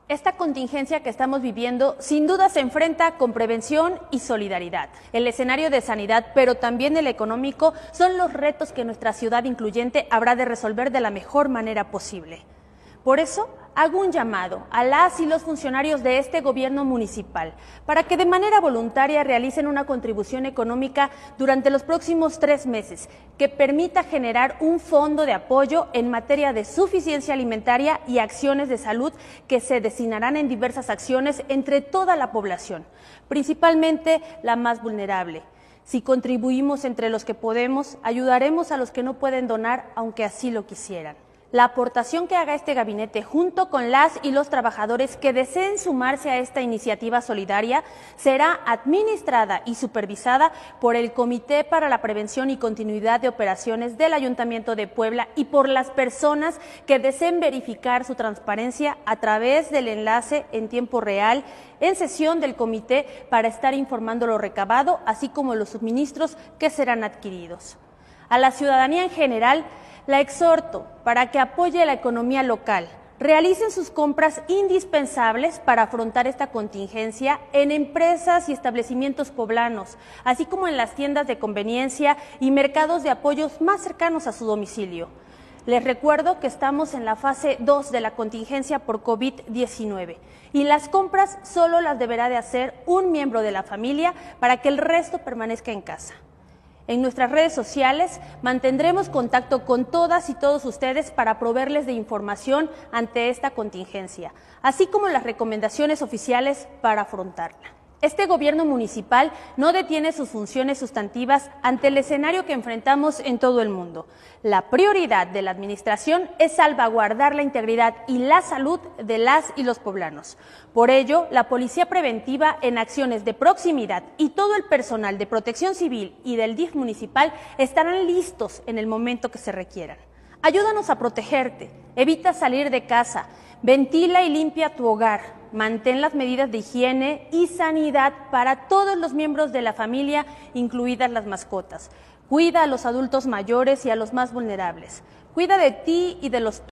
Esta contingencia que estamos viviendo sin duda se enfrenta con prevención y solidaridad. El escenario de sanidad, pero también el económico, son los retos que nuestra ciudad incluyente habrá de resolver de la mejor manera posible. Por eso, hago un llamado a las y los funcionarios de este gobierno municipal para que de manera voluntaria realicen una contribución económica durante los próximos 3 meses que permita generar un fondo de apoyo en materia de suficiencia alimentaria y acciones de salud que se destinarán en diversas acciones entre toda la población, principalmente la más vulnerable. Si contribuimos entre los que podemos, ayudaremos a los que no pueden donar, aunque así lo quisieran. La aportación que haga este gabinete junto con las y los trabajadores que deseen sumarse a esta iniciativa solidaria será administrada y supervisada por el Comité para la Prevención y Continuidad de Operaciones del Ayuntamiento de Puebla y por las personas que deseen verificar su transparencia a través del enlace en tiempo real en sesión del comité para estar informando lo recabado, así como los suministros que serán adquiridos. A la ciudadanía en general, la exhorto para que apoye la economía local, realicen sus compras indispensables para afrontar esta contingencia en empresas y establecimientos poblanos, así como en las tiendas de conveniencia y mercados de apoyos más cercanos a su domicilio. Les recuerdo que estamos en la fase 2 de la contingencia por COVID-19 y las compras solo las deberá de hacer un miembro de la familia para que el resto permanezca en casa. En nuestras redes sociales mantendremos contacto con todas y todos ustedes para proveerles de información ante esta contingencia, así como las recomendaciones oficiales para afrontarla. Este gobierno municipal no detiene sus funciones sustantivas ante el escenario que enfrentamos en todo el mundo. La prioridad de la administración es salvaguardar la integridad y la salud de las y los poblanos. Por ello, la Policía Preventiva en acciones de proximidad y todo el personal de Protección Civil y del DIF municipal estarán listos en el momento que se requieran. Ayúdanos a protegerte, evita salir de casa, ventila y limpia tu hogar. Mantén las medidas de higiene y sanidad para todos los miembros de la familia, incluidas las mascotas. Cuida a los adultos mayores y a los más vulnerables. Cuida de ti y de los